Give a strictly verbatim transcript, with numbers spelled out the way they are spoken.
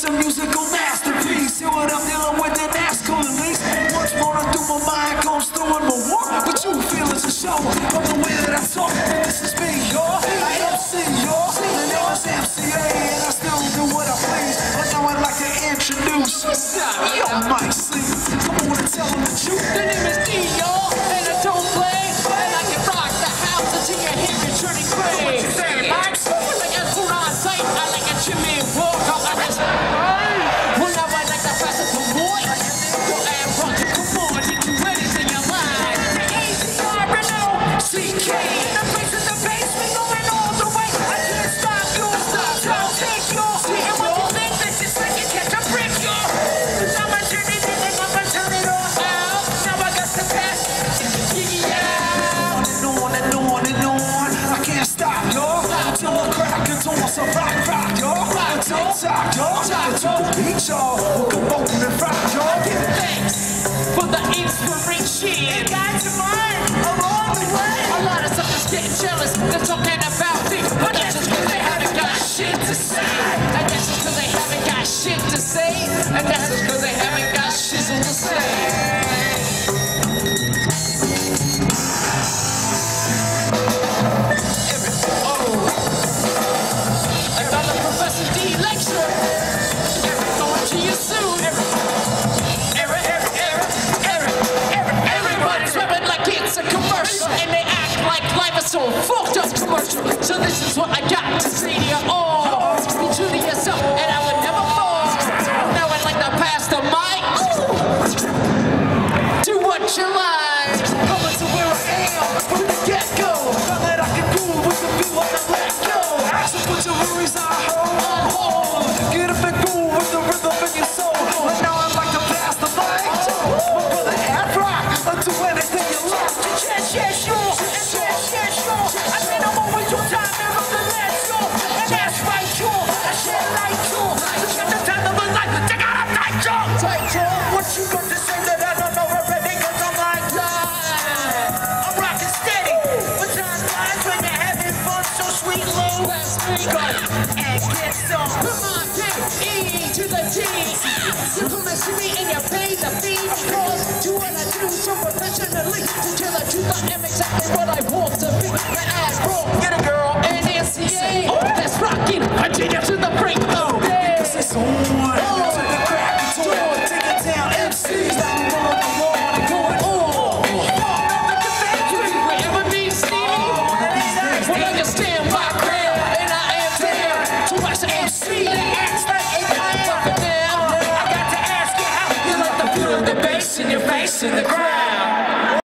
a musical masterpiece. Hear what I'm dealing with, and that's cool at least. Much more through my mind comes through in my work. What you feel is a show from the way that I talk. And this is me, y'all. I M C, y'all. The name is M C A, and I still do what I please. But now I'd like to introduce yo, Mike C. Come on and tell them the truth. The name is D, y'all, and I don't play. And I can rock the house until your hair is turning gray. What you say, Mike? Like a food on sight, I like a chimney walk. I like a well, now I like the fast of the boy. Go and rock it, come on, get you ready for your life. The A C R N O C K, the place in the basement, going all the way. I can't stop you, stop, don't take you. And when you think this is like you catch a brick, yo. Now I turn it in and I'ma turn it on out. Now I got the best, yeah. On and on and on, I can't stop, y'all. Until I crack into so rock, rock, y'all. Tick tock, y'all. To the beat, y'all. We'll go open and rock, y'all. Thanks for the inspiration. It got your mind along the way. A lot of suckers getting jealous. They're talking about me, but that's just cause they haven't got shit to say. And that's just cause they haven't got shit to say. And that's just cause they haven't got shizzle to say. So fucked up commercial. So this is what I got to say to you all. Be true to yourself, and I would never fall. Now I'd like to pass the mic. Do what you like. Coming to where I am from the get-go. Now that I can groove with the beat when I let go. So put your worries on hold. Get up and groove with the rhythm in your soul. But now I'd like to pass the mic. My brother Ad Rock, I'll do anything you like. Yes, yes, sure. I mean, I'm always on time, never the last, yo. And that's right, yo. I share like you. You got the time of a life, take out a night, yo. Tight, yo. What you got to say that I don't know already? Cause I'm like, live. I'm rocking steady. But time flies when you're having fun, so sweet, low. Let's go and get some. Come on, get E to the G. You come and see me and you pay the fee. Because do what I do so professionally. To tell the truth, I am exactly what I want to be. The ass bro, get a girl, and N C A. That's rocking, continue to the break of day. Cause it's on, to the crack, it's on. Take it down, M Cs, now we roll the wall and going on. Wherever needs Stevie, well, I can stand my ground, and I am there to watch the M C. Acts like a clown. I got to ask you how you like the feel of the bass in your face in the crowd.